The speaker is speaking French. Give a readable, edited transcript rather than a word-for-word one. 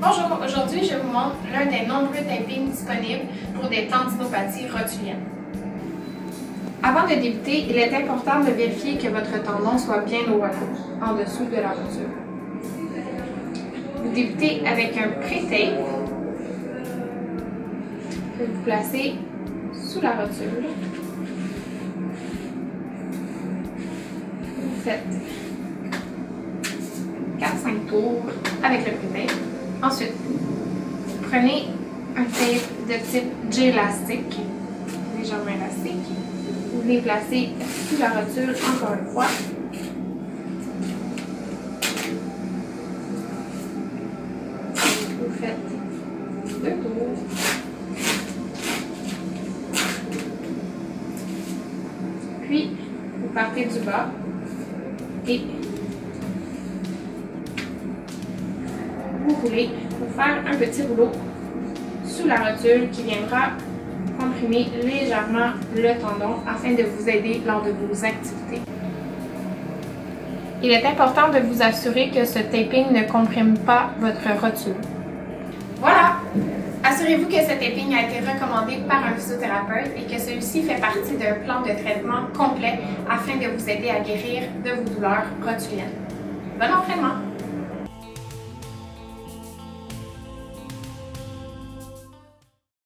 Bonjour, aujourd'hui je vous montre l'un des nombreux tapings disponibles pour des tendinopathies rotuliennes. Avant de débuter, il est important de vérifier que votre tendon soit bien au repos, en dessous de la rotule. Vous débutez avec un pré-tape que vous placez sous la rotule. Vous faites 4-5 tours avec le pré-tape. Ensuite, prenez un tape de type J-élastique, légèrement élastique. Vous les placez sous la rotule encore une fois. Vous faites 2 tours. Puis, vous partez du bas et vous roulez pour faire un petit rouleau sous la rotule qui viendra comprimer légèrement le tendon afin de vous aider lors de vos activités. Il est important de vous assurer que ce taping ne comprime pas votre rotule. Voilà! Assurez-vous que ce taping a été recommandé par un physiothérapeute et que celui-ci fait partie d'un plan de traitement complet afin de vous aider à guérir de vos douleurs rotuliennes. Bon entraînement!